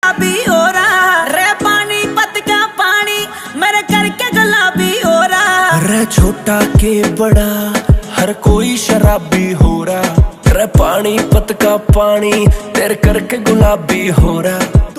गुलाबी हो रहा रे, पानीपत का पानी मेरे करके गुलाबी हो रहा रे, छोटा के बड़ा हर कोई शराबी हो रहा रे, पानीपत का पानी तेरे करके गुलाबी हो रहा।